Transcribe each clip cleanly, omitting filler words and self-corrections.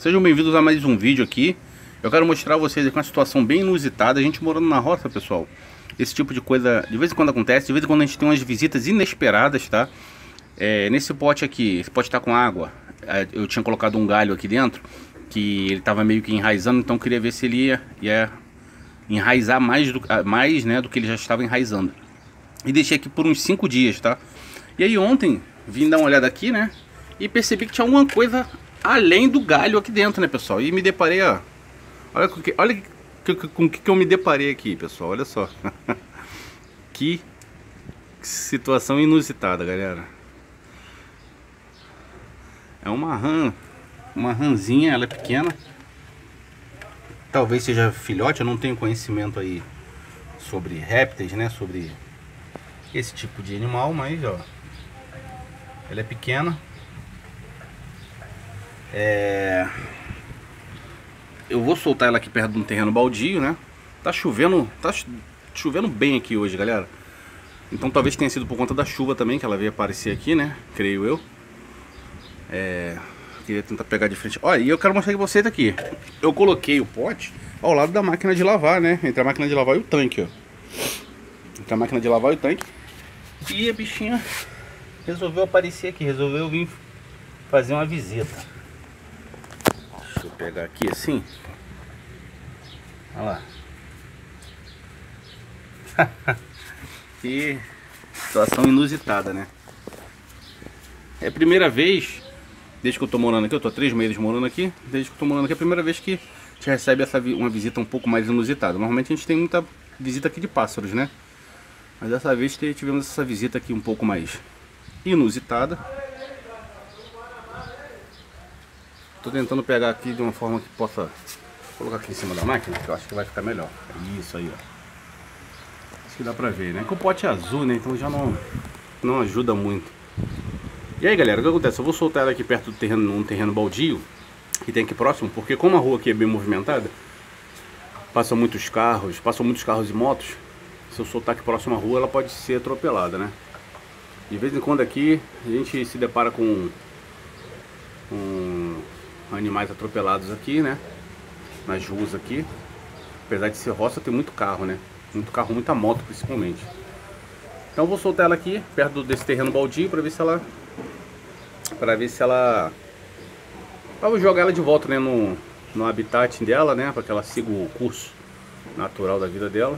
Sejam bem-vindos a mais um vídeo aqui. Eu quero mostrar a vocês aqui uma situação bem inusitada. A gente morando na roça, pessoal, esse tipo de coisa de vez em quando acontece. De vez em quando a gente tem umas visitas inesperadas, tá? Nesse pote aqui, esse pote tá com água. Eu tinha colocado um galho aqui dentro, que ele tava meio que enraizando, então eu queria ver se ele ia enraizar mais, do que ele já estava enraizando. E deixei aqui por uns 5 dias, tá? E aí ontem, vim dar uma olhada aqui, né? E percebi que tinha alguma coisa além do galho aqui dentro, né, pessoal? E me deparei, ó. Olha com o que eu me deparei aqui, pessoal. Olha só. Que situação inusitada, galera. É uma rãzinha, ela é pequena. Talvez seja filhote, eu não tenho conhecimento aí sobre répteis, né? Sobre esse tipo de animal, mas ó, ela é pequena. Eu vou soltar ela aqui perto de um terreno baldio, né? Tá chovendo bem aqui hoje, galera. Então talvez tenha sido por conta da chuva também que ela veio aparecer aqui, né? Creio eu. Queria tentar pegar de frente. Olha, e eu quero mostrar pra vocês aqui. Eu coloquei o pote ao lado da máquina de lavar, né? Entre a máquina de lavar e o tanque, ó. Entre a máquina de lavar e o tanque. E a bichinha resolveu aparecer aqui, resolveu vir fazer uma visita. Deixa eu pegar aqui assim. Olha lá. Que situação inusitada, né? É a primeira vez, desde que eu tô morando aqui, eu tô há 3 meses morando aqui. Desde que eu tô morando aqui, é a primeira vez que a gente recebe uma visita um pouco mais inusitada. Normalmente a gente tem muita visita aqui de pássaros, né? Mas dessa vez tivemos essa visita aqui um pouco mais inusitada. Tô tentando pegar aqui de uma forma que possa colocar aqui em cima da máquina, que eu acho que vai ficar melhor. Isso aí, ó. Acho que dá pra ver, né? Que o pote é azul, né? Então já não ajuda muito. E aí, galera, o que acontece? Eu vou soltar ela aqui perto do terreno, num terreno baldio que tem aqui próximo, porque como a rua aqui é bem movimentada, passam muitos carros e motos. Se eu soltar aqui próximo à rua, ela pode ser atropelada, né? De vez em quando aqui a gente se depara com animais atropelados aqui, né? Nas ruas aqui. Apesar de ser roça, tem muito carro, né? Muito carro, muita moto principalmente. Então eu vou soltar ela aqui perto desse terreno baldio para ver se ela eu vou jogar ela de volta, né, no habitat dela, né, para que ela siga o curso natural da vida dela.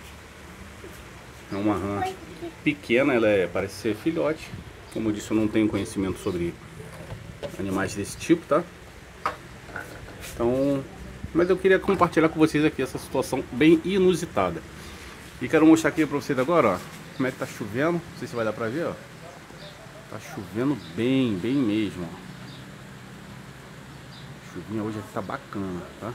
É uma rã pequena, ela parece ser filhote. Como eu disse, eu não tenho conhecimento sobre animais desse tipo, tá? Então, mas eu queria compartilhar com vocês aqui essa situação bem inusitada. E quero mostrar aqui pra vocês agora, ó, como é que tá chovendo. Não sei se vai dar pra ver, ó. Tá chovendo bem mesmo, ó. A chuvinha hoje aqui tá bacana, tá?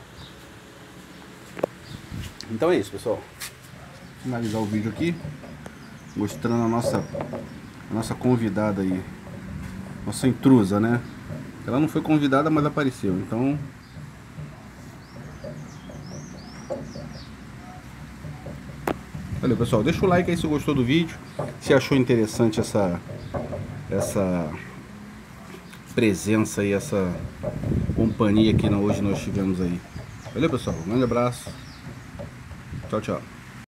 Então é isso, pessoal. Vou finalizar o vídeo aqui mostrando a nossa convidada aí, nossa intrusa, né? Ela não foi convidada, mas apareceu. Então valeu, pessoal, deixa o like aí se gostou do vídeo, se achou interessante essa presença e essa companhia que hoje nós tivemos aí. Valeu, pessoal, um grande abraço, tchau, tchau.